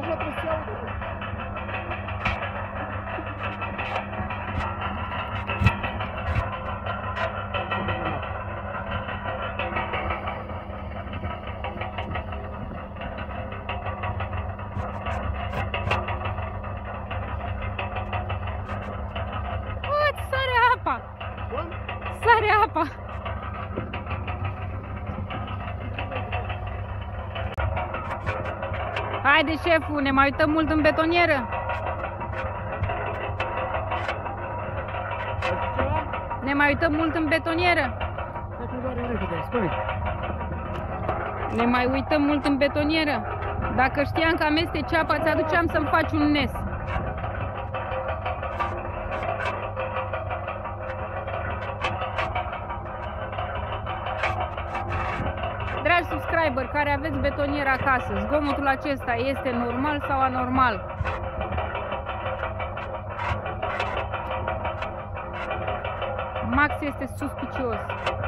nu trebuie să iau. Sare apa! Cum? Sare apa! Haide, șeful, ne mai uităm mult în betonieră? Ne mai uităm mult în betonieră? Ne mai uităm mult în betonieră? Dacă știam că amesteci apa, ți-aduceam să-mi faci un nes. Dragi subscriber care aveți betonier acasă, zgomotul acesta este normal sau anormal? Max este suspicios.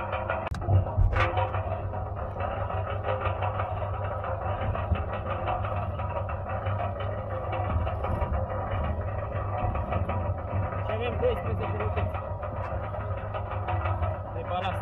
Și avem 12 minute de balast.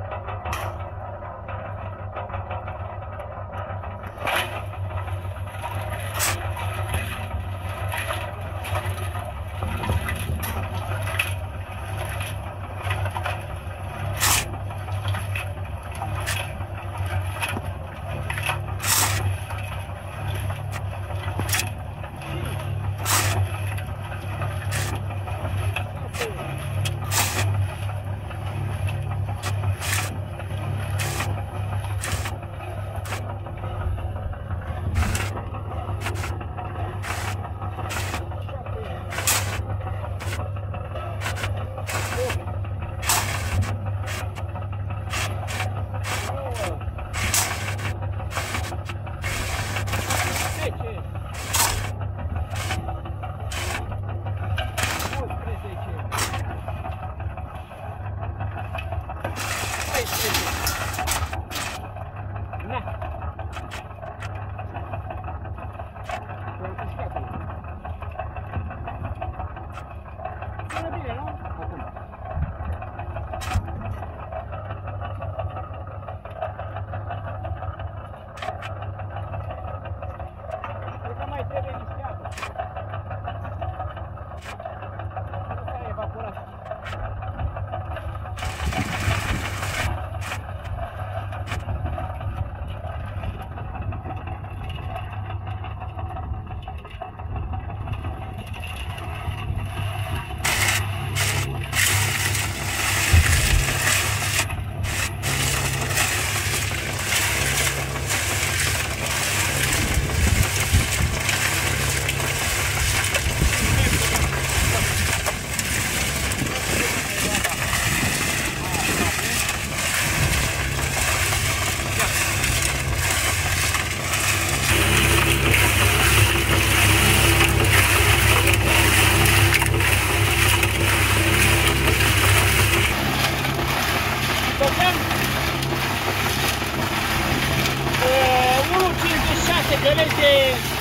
de lei de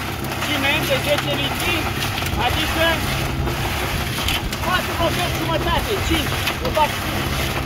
ciment de 10 litri, adică 4 jumătate, 5, nu fac 5.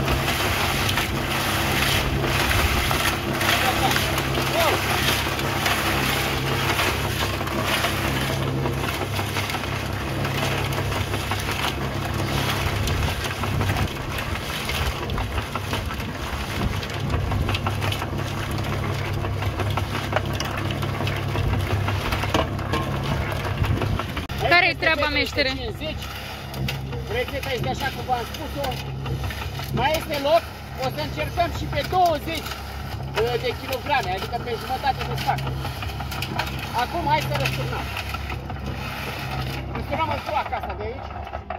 Care-i treaba, meștere? 50. Rețeta este așa cum v-am spus-o. Mai este loc, o să încercăm și pe 20 de kilograme, adică pe jumătate de sac. Acum hai să răsturnăm. Răsturnăm în casa de aici.